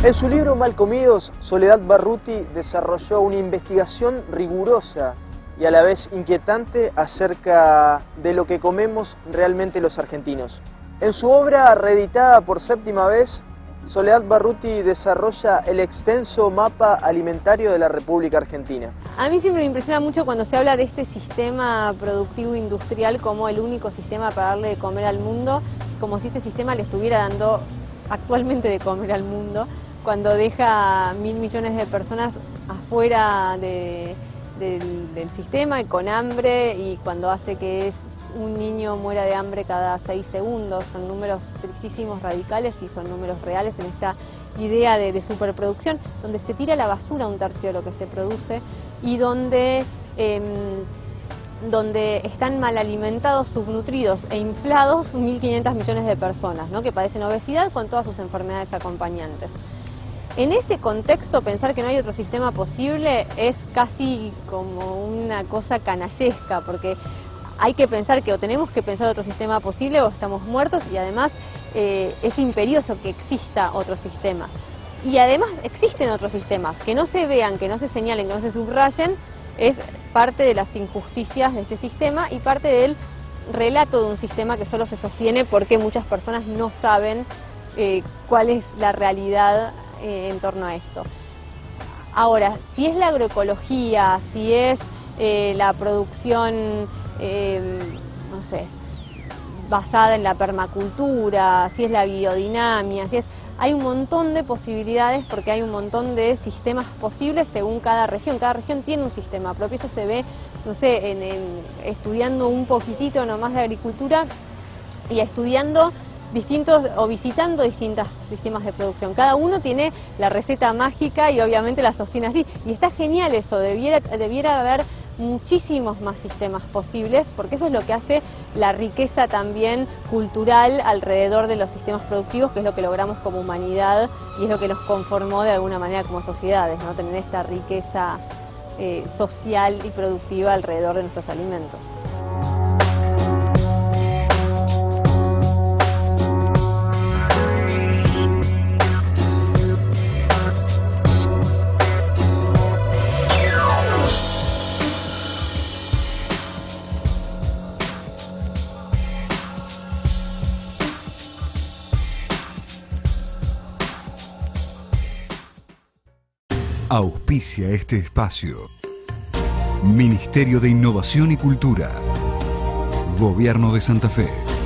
En su libro Mal Comidos, Soledad Barruti desarrolló una investigación rigurosa y a la vez inquietante acerca de lo que comemos realmente los argentinos. En su obra, reeditada por 7ª vez, Soledad Barruti desarrolla el extenso mapa alimentario de la República Argentina. A mí siempre me impresiona mucho cuando se habla de este sistema productivo industrial como el único sistema para darle de comer al mundo, como si este sistema le estuviera dando actualmente de comer al mundo, cuando deja 1.000 millones de personas afuera del sistema y con hambre, y cuando hace que un niño muera de hambre cada 6 segundos. Son números tristísimos, radicales, y son números reales en esta idea de superproducción, donde se tira a la basura 1/3 de lo que se produce y donde están mal alimentados, subnutridos e inflados 1.500 millones de personas, ¿no?, que padecen obesidad con todas sus enfermedades acompañantes. En ese contexto, pensar que no hay otro sistema posible es casi como una cosa canallesca, porque hay que pensar que o tenemos que pensar otro sistema posible o estamos muertos, y además es imperioso que exista otro sistema. Y además existen otros sistemas, que no se vean, que no se señalen, que no se subrayen, es parte de las injusticias de este sistema y parte del relato de un sistema que solo se sostiene porque muchas personas no saben cuál es la realidad en torno a esto. Ahora, si es la agroecología, si es la producción, no sé, basada en la permacultura, si es la biodinamia, hay un montón de posibilidades, porque hay un montón de sistemas posibles según cada región. Cada región tiene un sistema propio. Eso se ve, no sé, estudiando un poquitito nomás de agricultura y estudiando distintos o visitando distintos sistemas de producción. Cada uno tiene la receta mágica y obviamente la sostiene así. Y está genial eso, debiera haber muchísimos más sistemas posibles, porque eso es lo que hace la riqueza también cultural alrededor de los sistemas productivos, que es lo que logramos como humanidad y es lo que nos conformó de alguna manera como sociedades, ¿no? Tener esta riqueza social y productiva alrededor de nuestros alimentos. Auspicia este espacio. Ministerio de Innovación y Cultura. Gobierno de Santa Fe.